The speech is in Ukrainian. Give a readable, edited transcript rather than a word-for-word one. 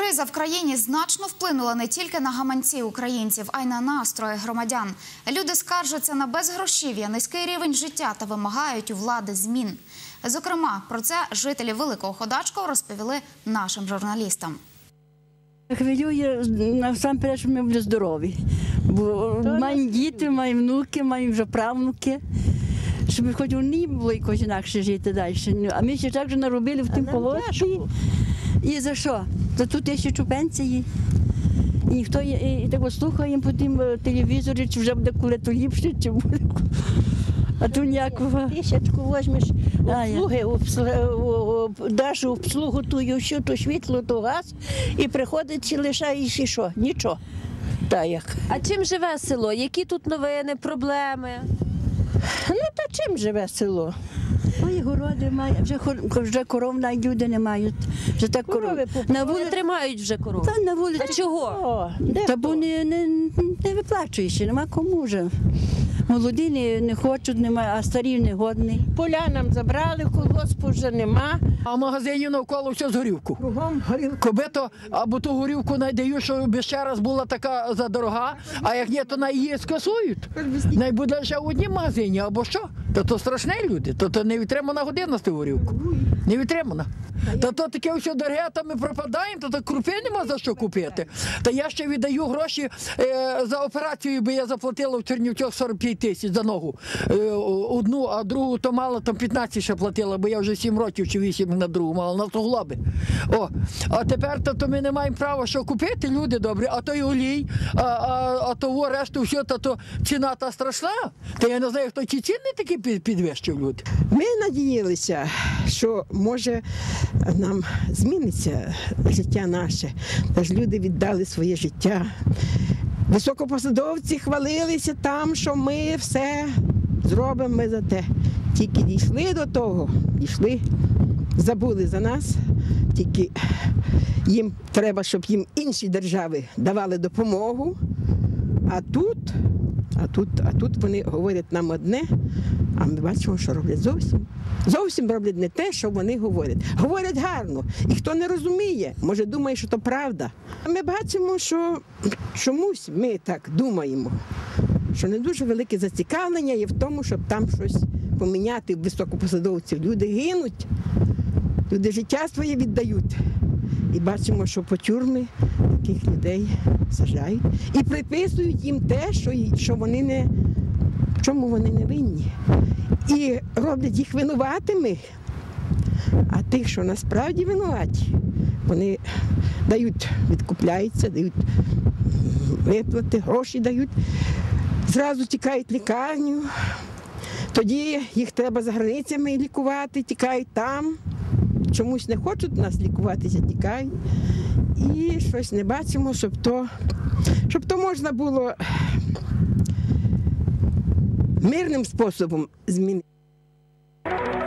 Криза в країні значно вплинула не тільки на гаманці українців, а й на настрої громадян. Люди скаржаться на безгрошів'я, низький рівень життя та вимагають у влади змін. Зокрема, про це жителі Великого Ходачкова розповіли нашим журналістам. Хвилює насамперед, що ми були здорові. Бо маємо діти, маємо внуки, маємо вже правнуки. Щоб хоч у ній було якось інакше жити далі. А ми ще так же наробили в тим колодці. І за що? За ту 1000 пенсії. І ніхто і так слухаємо по тим телевізорі, чи вже буде коли-то ліпше, чи буде. А тут ніякого. 1000 візьмеш обслуги, даш обслугу тую, що то світло, то газ, і приходить і лишаєш і що? Нічого. Так як. А чим живе село? Які тут новини, проблеми? Ну, та чим живе село? Мої городи мають, вже коров навіть люди не мають. Вже так Корови Не тримають вже коров. Та на вулиці. Та чого? Та бо не виплачуєш, нема кому вже. Молоді не хочуть, а старі не годні. Поля нам забрали, колгоспу вже нема. А магазинів навколо все з горівку. Кругом горілка. Кобито або ту горівку найдаю, щоб ще раз була така задорога, а як ні, то на її скасують. Най буде ще в однім магазині, або що? То страшні люди, то не відтримана година з ту горівку. Не відтримана. То таке все дороге, то ми пропадаємо, то крупи нема за що купити. Та я ще віддаю гроші за операцію, бо я заплатила в Чернівцях 45 тисяч за ногу. Одну, а другу то мало, там 15 ще платила, бо я вже 7 років чи 8 на другу мала, на суглоби. А тепер то ми не маємо права що купити, люди добрі, а то й олій, а того решту все, то ціна та страшна. Та я не знаю, хто ці ціни такі підвищив люди. Ми надіялися, що може нам зміниться життя наше. Тож люди віддали своє життя. Високопосадовці хвалилися там, що ми все зробимо ми за те. Тільки дійшли до того, забули за нас, тільки їм треба, щоб їм інші держави давали допомогу, а тут вони говорять нам одне, а ми бачимо, що роблять зовсім роблять не те, що вони говорять. Говорять гарно, і хто не розуміє, може думає, що то правда. Ми бачимо, що чомусь ми так думаємо, що не дуже велике зацікавлення є в тому, щоб там щось поміняти високопосадовців. Люди гинуть, люди життя своє віддають. І бачимо, що по тюрми таких людей саджають і приписують їм те, що вони в чому вони не винні. І роблять їх винуватими, а тих, що насправді винуваті, вони відкупляються, дають виплати, гроші дають, зразу тікають в лікарню, тоді їх треба за границями лікувати, тікають там. Чомусь не хочуть нас лікуватися, тікають. І щось не бачимо, щоб то можна було мирним способом змінити.